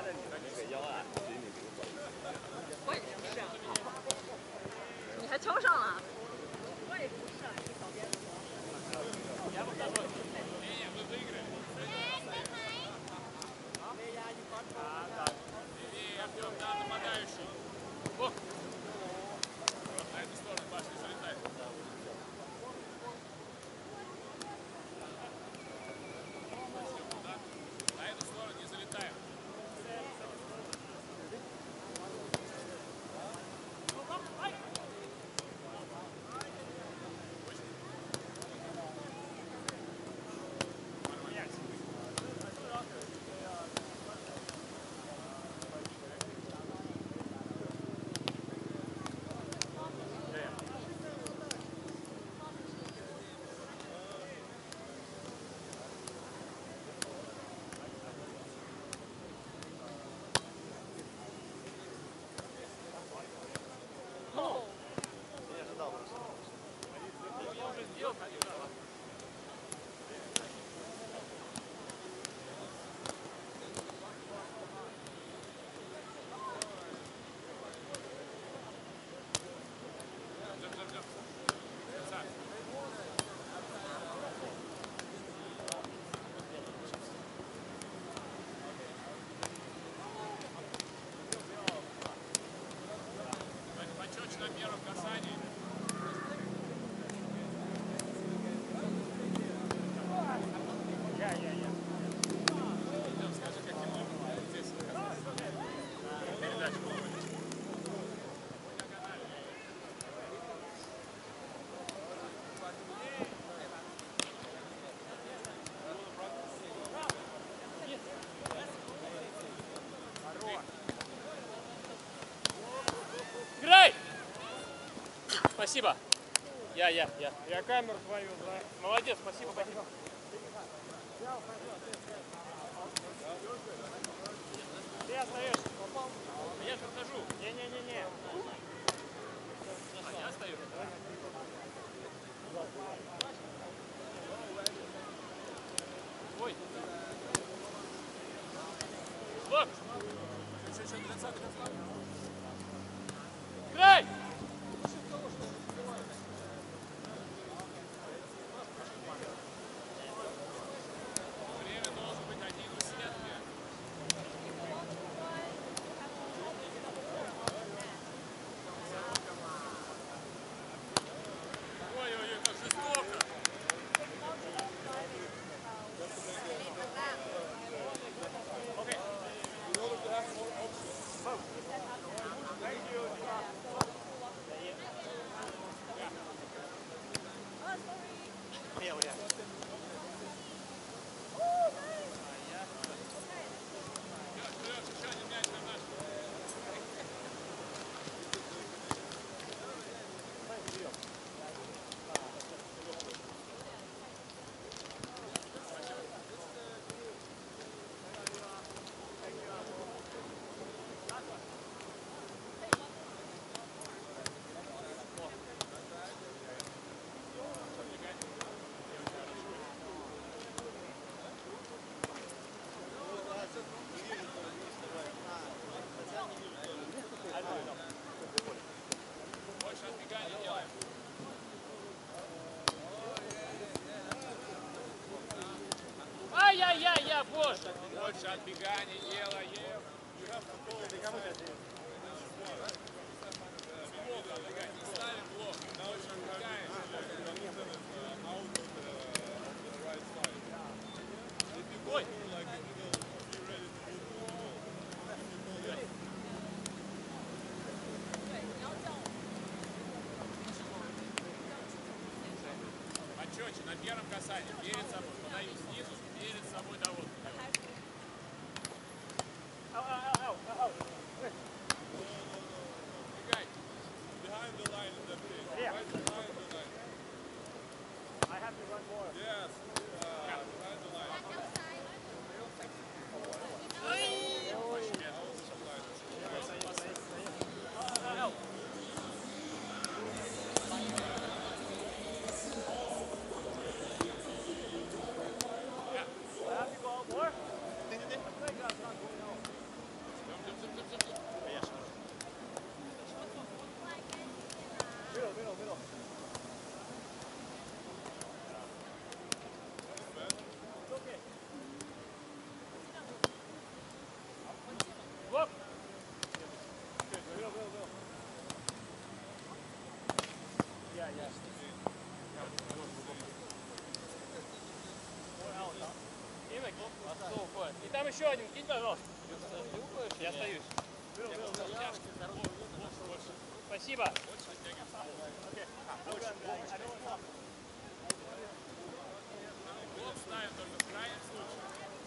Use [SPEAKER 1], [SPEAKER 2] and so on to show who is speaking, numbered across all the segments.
[SPEAKER 1] 我也不是啊，你还敲上了？我也不是啊，你搞别的。
[SPEAKER 2] Спасибо. Я.
[SPEAKER 3] Я камеру твою, да.
[SPEAKER 2] Молодец, спасибо.
[SPEAKER 3] Ты остаешься, попал?
[SPEAKER 2] Я же отхожу.
[SPEAKER 3] Не.
[SPEAKER 2] Я остаюсь. Ой. Стоп! Играй! Ай-яй-яй-яй, боже!
[SPEAKER 4] Больше отбеганий делаем.
[SPEAKER 2] Ой!
[SPEAKER 4] Почетче, на первом касании, перед собой, подаю снизу, перед собой довод. Behind the line in the pit.
[SPEAKER 3] Yeah.
[SPEAKER 4] Right behind the line.
[SPEAKER 3] I have to run more.
[SPEAKER 4] Yes. Behind the line.
[SPEAKER 3] I have to go out more? I think that's not going out.
[SPEAKER 2] еще один, кинь, пожалуйста. Я остаюсь. Спасибо.
[SPEAKER 4] Блок ставим только в крайнем случае.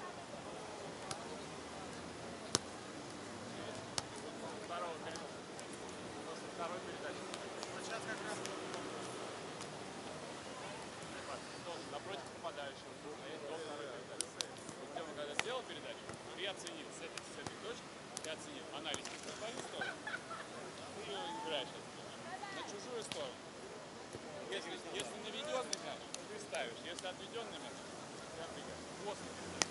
[SPEAKER 4] Второй передачи. Сейчас как раз напротив нападающего. До второй передачи. Вот где он когда сделал передачу, и оценил с этой точки, и оценил. Она летит на твою сторону. Ты ее играешь на чужую сторону. Если наведенный мяч, ты ставишь. Если отведенный мяч, ты отбегаешь. После передачи.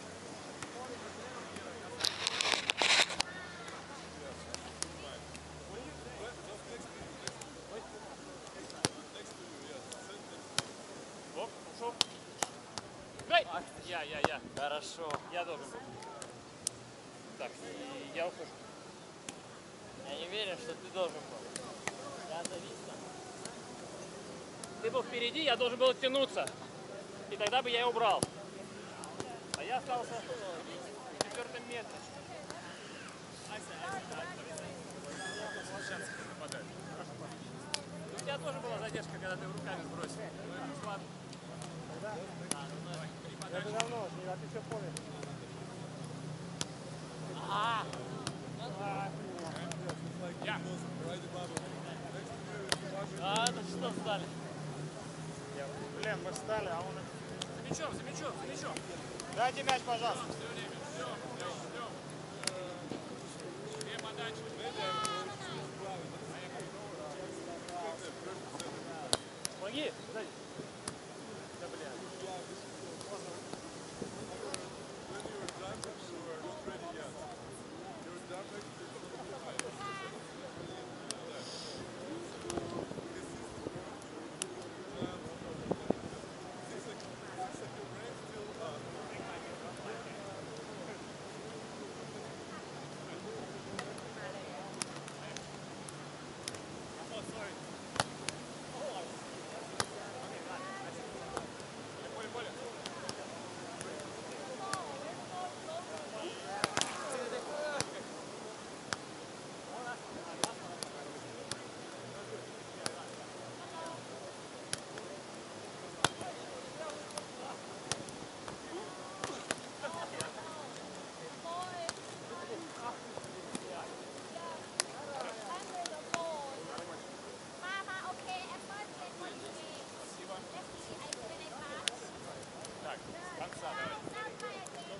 [SPEAKER 2] Оп, ушел. Гай! Я.
[SPEAKER 5] Хорошо.
[SPEAKER 2] Я должен был. Так, и я ухожу.
[SPEAKER 5] Я не уверен, что ты должен был. Я завис там.
[SPEAKER 2] Ты был впереди, я должен был оттянуться. И тогда бы я его убрал. А я остался в четвертом метре. У тебя тоже была задержка, когда ты руками сбросил. Ну, ладно.
[SPEAKER 3] Это давно, а ты что помнишь?
[SPEAKER 5] Ну что встали?
[SPEAKER 3] Блин, мы встали, а он...
[SPEAKER 2] За мячом.
[SPEAKER 3] Дайте мяч, пожалуйста.
[SPEAKER 4] Две подачи.
[SPEAKER 2] Помоги, сзади. Да, бля. Так, с конца давай.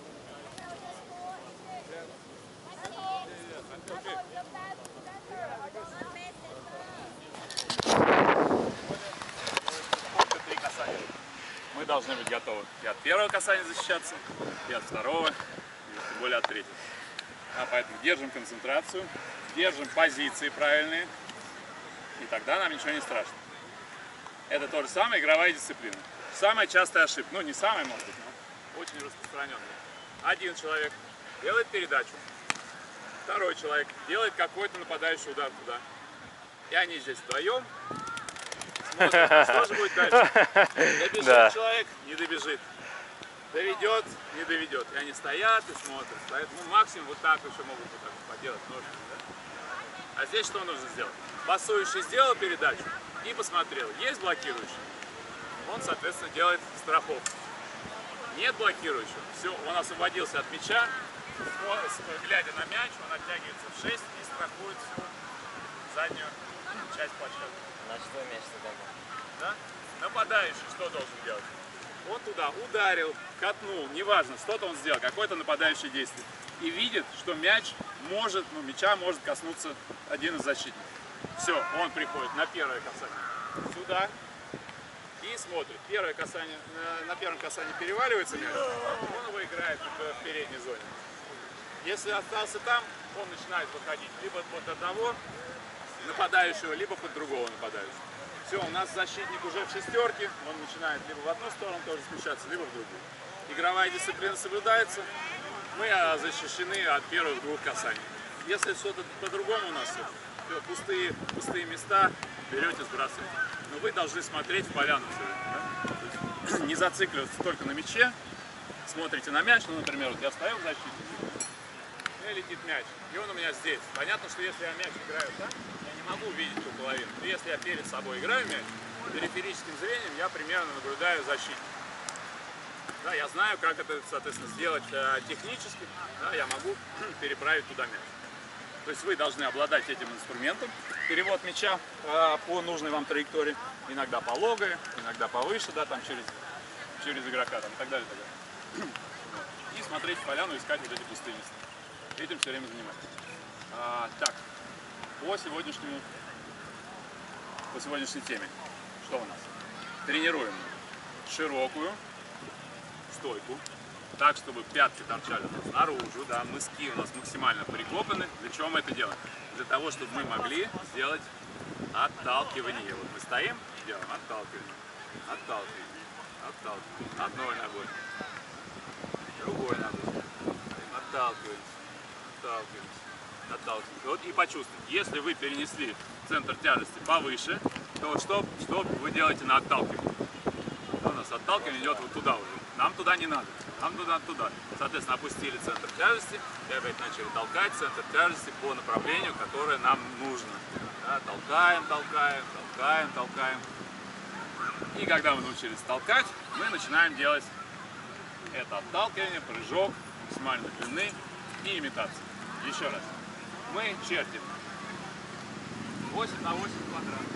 [SPEAKER 4] Три касания. Мы должны быть готовы и от первого касания защищаться, и от второго, и тем более от третьего. Поэтому держим концентрацию, держим позиции правильные, и тогда нам ничего не страшно. Это то же самое игровая дисциплина. Самая частая ошибка, ну не самая, может быть, но очень распространенная. Один человек делает передачу, второй человек делает какой-то нападающий удар туда. И они здесь вдвоем смотрят, что же будет дальше. Добежит человек, не добежит. Доведет, не доведет. И они стоят и смотрят. Поэтому максимум вот так еще могут вот так поделать ножками. Да? А здесь что нужно сделать? Пасующий сделал передачу и посмотрел. Есть блокирующий? Он, соответственно, делает страховку. Нет блокирующего. Все, он освободился от мяча. Глядя на мяч, он оттягивается в 6 и страхует всю заднюю часть площадки.
[SPEAKER 5] На что место домой?
[SPEAKER 4] Да? Нападающий что должен делать? Он туда ударил, катнул, неважно, что-то он сделал, какое-то нападающее действие. И видит, что мяч может, мяча может коснуться один из защитников. Все, он приходит на первое касание сюда и смотрит. Первое касание, на первом касании переваливается мяч, он его играет в передней зоне. Если остался там, он начинает выходить либо под одного нападающего, либо под другого нападающего. Все, у нас защитник уже в шестерке, он начинает либо в одну сторону тоже смещаться, либо в другую. Игровая дисциплина соблюдается, мы защищены от первых двух касаний. Если что-то по-другому у нас, пустые места берете, сбрасываете. Но вы должны смотреть в поляну все время, да? Не зацикливаться только на мяче, смотрите на мяч, ну, например, вот я стою в защите, и летит мяч, и он у меня здесь. Понятно, что если я мяч играю так, я не могу увидеть ту половину. Но если я перед собой играю мяч, периферическим зрением я примерно наблюдаю защиту. Да, я знаю, как это, соответственно, сделать технически, да, я могу переправить туда мяч. То есть вы должны обладать этим инструментом, перевод мяча по нужной вам траектории, иногда пологая, иногда повыше, да, там через игрока там, и так далее, и так далее. И смотреть поляну, искать вот эти пустые места. Этим все время занимайтесь. Так, по сегодняшней теме, что у нас? Тренируем широкую стойку, так, чтобы пятки торчали у нас наружу, да, мыски у нас максимально прикопаны. Для чего мы это делаем? Для того, чтобы мы могли сделать отталкивание. Вот мы стоим, делаем отталкивание, отталкивание, отталкивание. Одной ногой, другой ногой. Отталкиваемся, отталкиваемся, отталкиваемся. Вот и почувствуйте, если вы перенесли центр тяжести повыше, то что вы делаете на отталкивании? У нас отталкивание идет вот туда уже. Нам туда не надо. Нам туда. Соответственно, опустили центр тяжести и опять начали толкать центр тяжести по направлению, которое нам нужно. Да, толкаем. И когда мы научились толкать, мы начинаем делать это отталкивание, прыжок максимальной длины и имитация. Еще раз. Мы чертим 8 на 8 квадратов.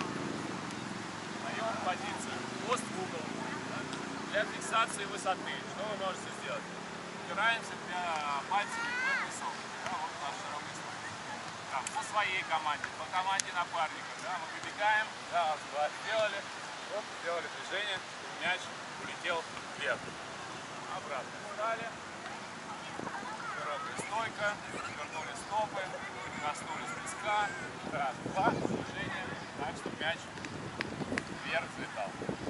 [SPEAKER 4] Даем позицию. Хвост в угол. Для фиксации высоты, что вы можете сделать? Упираемся пальцами в высоту. Да, вот наш широкий слой. Там, по своей команде, по команде напарника. Да, мы выбегаем, да, сделали, оп, сделали движение, мяч улетел вверх. Обратно встали. Широкая стойка, вернули стопы, коснулись песка. Раз, два, движение, так, чтобы мяч вверх взлетал.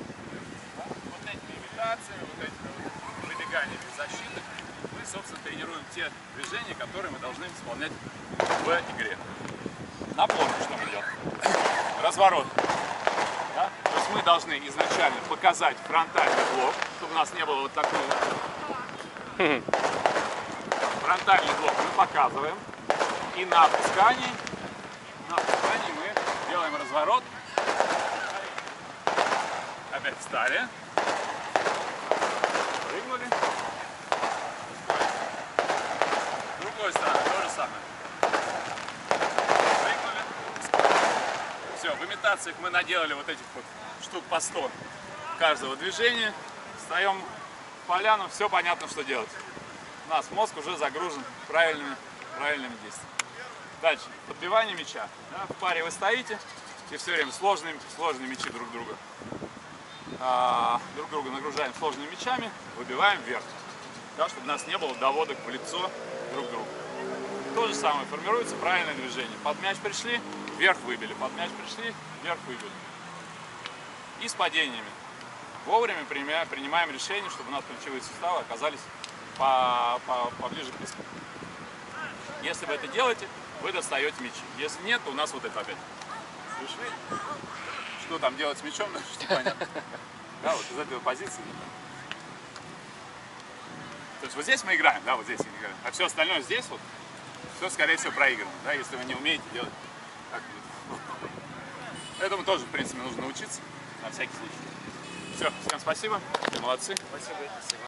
[SPEAKER 4] Вот этими выбеганиями защиты мы, собственно, тренируем те движения, которые мы должны исполнять в игре. Напомню, что мы делаем. Разворот. Да? То есть мы должны изначально показать фронтальный блок, чтобы у нас не было вот такого. Фронтальный блок мы показываем. И на опускании мы делаем разворот. Опять встали. Прыгнули. С другой стороны то же самое. Прыгнули. Все, в имитациях мы наделали вот этих вот штук по 100 каждого движения. Встаем в поляну, все понятно, что делать. У нас мозг уже загружен правильными действиями. Дальше. Подбивание мяча. Да, в паре вы стоите и все время сложные мячи друг друга нагружаем сложными мячами, выбиваем вверх, да, чтобы у нас не было доводок в лицо друг другу. То же самое, формируется правильное движение. Под мяч пришли, вверх выбили, под мяч пришли, вверх выбили. И с падениями. Вовремя принимаем решение, чтобы у нас плечевые суставы оказались поближе к песку. Если вы это делаете, вы достаете мячи. Если нет, то у нас вот это опять. Пришли. Что там делать с мячом, что понятно. Да, вот из этой позиции. То есть вот здесь мы играем, да, вот здесь мы играем. А все остальное здесь вот, все скорее всего проиграно, да, если вы не умеете делать так. Этому тоже, в принципе, нужно научиться, на всякий случай. Все, всем спасибо, все молодцы.
[SPEAKER 5] Спасибо.